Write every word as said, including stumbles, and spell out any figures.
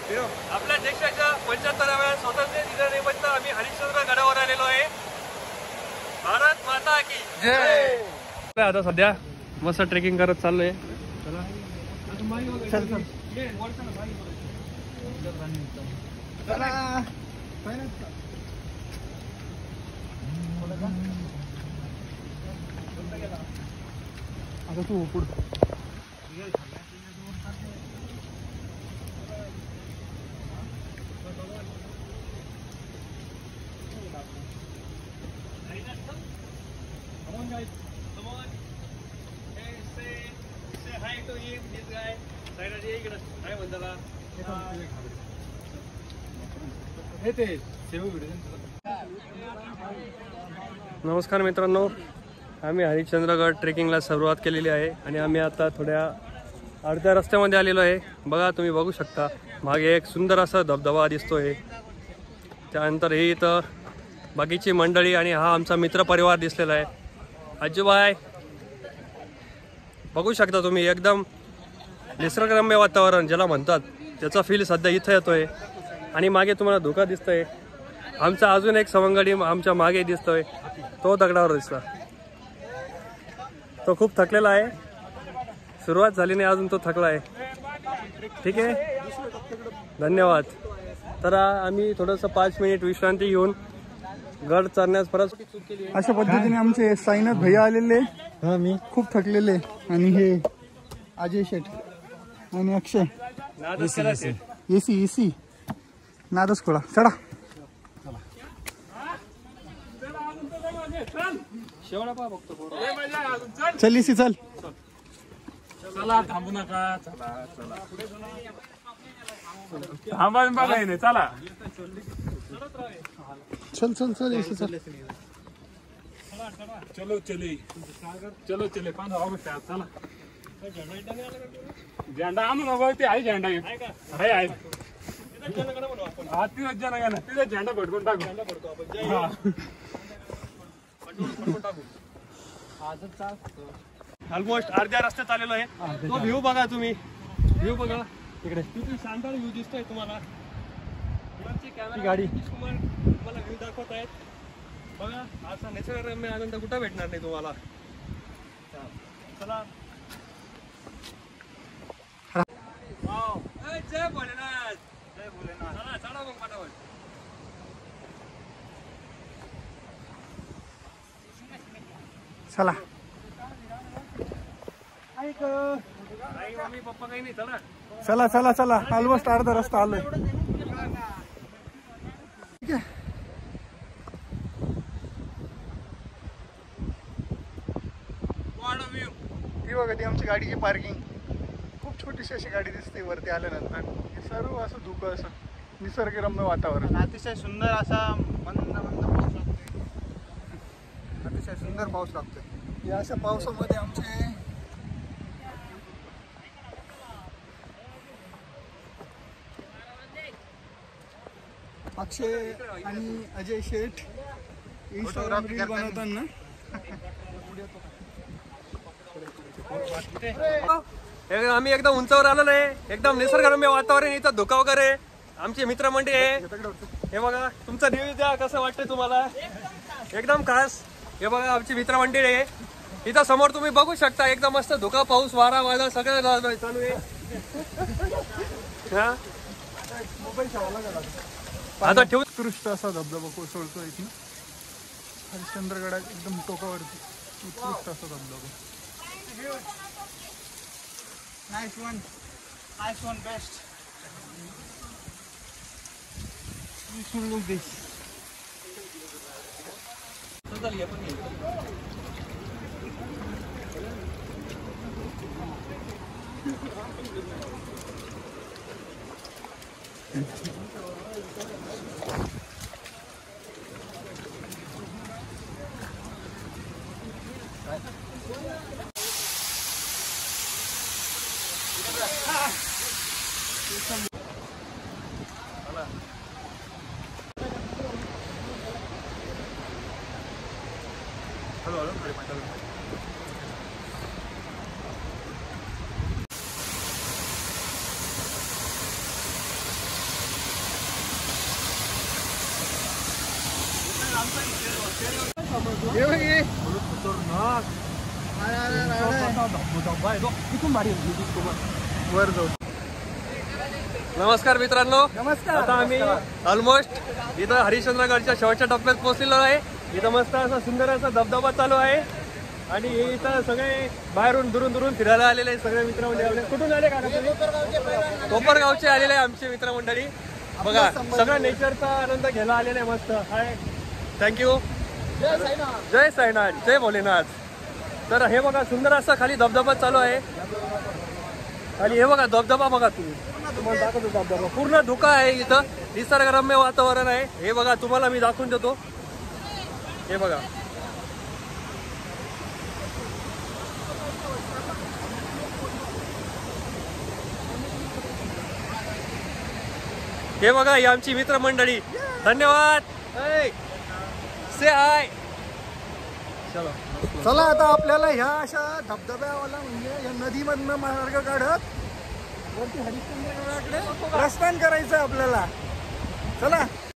आपल्या देशाच्या पंच्याहत्तराव्या स्वातंत्र्य दिनानिमित्त आम्ही हरिश्चंद्र गडावर आलेलो आहे. भारत माता की जय. आता सध्या मस्त ट्रेकिंग करत चाललोय. चल चल आता तू पुढ नमस्कार मित्रांनो, आम्ही हरिश्चंद्रगड ट्रेकिंगला सुरुवात केलेली आहे आणि आम्ही आता थोड्या अर्ध्या रस्त्यामध्ये आलेलो आहे. बघा, तुम्ही बघू शकता मागे एक सुंदर असा धबधबा दिसतोय. त्यानंतर हे इथं बाकीची मंडळी आणि हा आमचा मित्रपरिवार दिसलेला आहे. आजूबाई बघू शकता तुम्ही, एकदम निसर्गरम्य वातावरण ज्याला म्हणतात त्याचा फील सध्या इथं येतोय. आणि मागे तुम्हाला धोका दिसतोय. आमचा अजून एक सवंगडी आमच्या मागे दिसतोय, तो दगडावर दिसला. तो खूप थकलेला आहे, सुरुवात झाली नाही अजून, तो थकला आहे. ठीक आहे, धन्यवाद. तर आम्ही थोडंसं पाच मिनिट विश्रांती घेऊन गड चढण्यास परत. अशा पद्धतीने आमचे साईनाथ भैया आलेले, मी खूप थकलेले. आणि हे अजय शेठ आणि अक्षय एसी एसी नादच खोळा. चढा चल एसी चल. चला थांबू नका, चला चला थांबा बघाय नाही, चला चल चल चल एसी चल. चलो चले चलो चले पाच चला. झेंडा आणू नको, ते आहे झेंडा आहे आहे हा तिथं जण घ्या ना, तिथं झेंडा फडकून टाकू. ऑलमोस्ट अर्ध्या रस्त्यात आलेलो आहे. तो व्ह्यू बघा तुम्ही, व्ह्यू बघा तिकडे किती शानदार व्ह्यू दिसतोय तुम्हाला. गाडी तुम्हाला व्ह्यू दाखवत आहेत बघा. असा निसर्गरम्य आनंद कुठं भेटणार नाही तुम्हाला. चला जय भोलेनाथ, जय भोलेनाथ. चला चढा मग फटाफट. चला आई मम्मी पप्पा काही नाही, चला चला चला चला. ऑलमोस्ट अर्धा रस्ता आलोय. ठीक आहे, ती बघा ती आमची गाडीची पार्किंग. खूप छोटीशी अशी गाडी दिसते वरती आल्यानंतर. हे सर्व असं धुकं, असं निसर्गरम्य वातावरण, अतिशय सुंदर असा मंद मंद पाऊस लागतोय. अतिशय सुंदर पाऊस लागतोय. या अशा पावसामध्ये आमचे अक्षय आणि अजय शेठ इंस्टाग्राम रील बनवताना आम्ही एकदम उंचावर आलेलो आहे. एकदम निसर्गरम्य वातावरण, इथं धुका वगैरे. आमची मित्रमंडळी आहे, हे बघा. तुमचं रिव्ह्यू द्या, कसं वाटतंय तुम्हाला. एकदम खास. हे बघा आमची मित्रमंडळी आहे. इथं समोर तुम्ही बघू शकता, एकदम मस्त धुका, पाऊस, वारा, वादळ सगळं चालू आहे. हा आता ठेवू. उत्कृष्ट असा धबधबा कोसळतो इथून हरिश्चंद्रगडात एकदम टोकावरती. उत्कृष्ट असा धबधबा. Nice one, nice one, best. You should look this. Hello hello हे बघ हे. वर जाऊ. नमस्कार मित्रांनो, नमस्कार. आता आम्ही ऑलमोस्ट इथं हरिश्चंद्रगडच्या शेवटच्या टप्प्यात पोहोचलेलो आहे. इथं मस्त असा सुंदर असा धबधबा चालू आहे आणि हे इथं सगळे बाहेरून दुरून दुरून फिरायला आलेले सगळे मित्रमंडळी आपले. कुठून आले का तुम्ही? कोपरगावचे आलेले आहे आमचे मित्रमंडळी. बघा सगळं नेचरचा आनंद घ्यायला आलेले आहे. मस्त हाय, थँक्यू. जय साईनाथ, जय भोलेनाथ. तर हे बघा सुंदर असा खाली धबधबा चालू आहे. आणि हे बघा धबधबा बघा तुम्ही, तुम्हाला दाखवतो धबधबा. पूर्ण धुका आहे इथं, निसर्गरम्य वातावरण आहे. हे बघा तुम्हाला मी दाखवून देतो. हे बघा हे बघा ही आमची मित्रमंडळी. धन्यवाद. से हाय. चलो चला आता आपल्याला ह्या अशा धबधब्यावाला म्हणजे या नदीमधनं मार्ग काढत वरती हरिश्चंद्रगडाकडे प्रस्थान करायचं आपल्याला. चला.